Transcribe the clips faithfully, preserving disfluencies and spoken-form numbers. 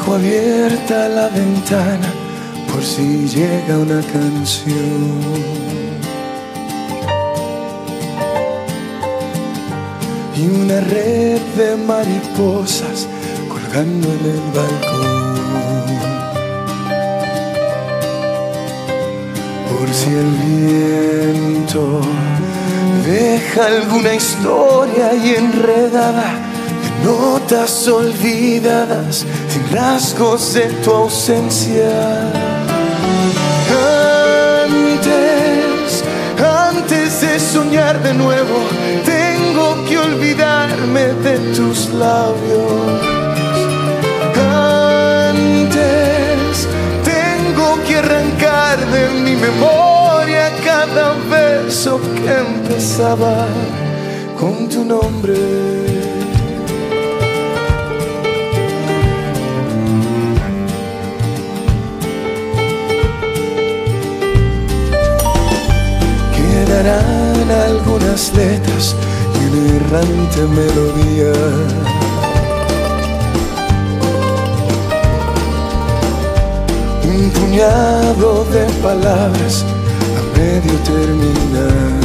Dejo abierta la ventana por si llega una canción, y una red de mariposas colgando en el balcón. Por si el viento deja alguna historia y enredada de notas olvidadas, sin rasgos de tu ausencia. Antes, antes de soñar de nuevo, tengo que olvidarme de tus labios. Antes, tengo que arrancar de mi memoria cada verso que empezaba con tu nombre. Quedarán algunas letras y una errante melodía, un puñado de palabras a medio terminar.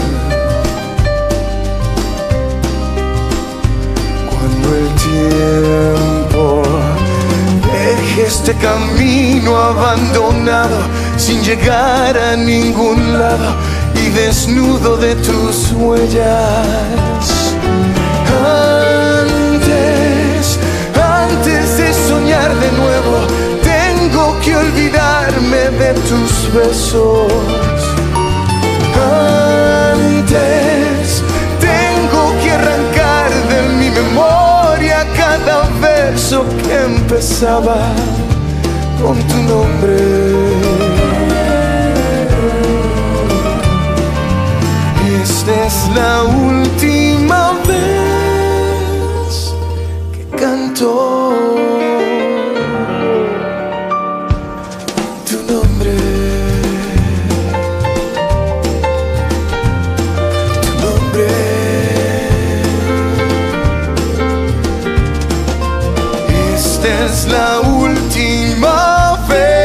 Cuando el tiempo deje este camino abandonado, sin llegar a ningún lado y desnudo de tus huellas. Antes, antes de soñar de nuevo, tengo que olvidarme de tus besos. Antes, tengo que arrancar de mi memoria cada verso que empezaba con tu nombre. Esta es la última vez que canto tu nombre, tu nombre. Esta es la última vez.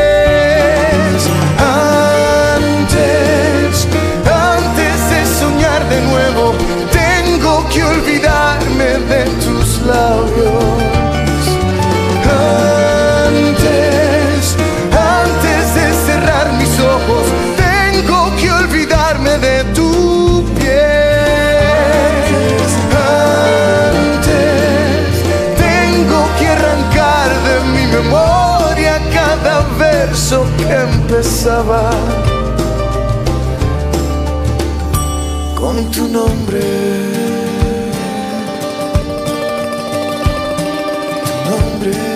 De nuevo, tengo que olvidarme de tus labios. Antes, antes de cerrar mis ojos, tengo que olvidarme de tu piel. Antes, tengo que arrancar de mi memoria cada verso que empezaba con tu nombre, tu nombre.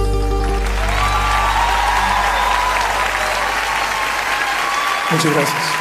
Muchas gracias.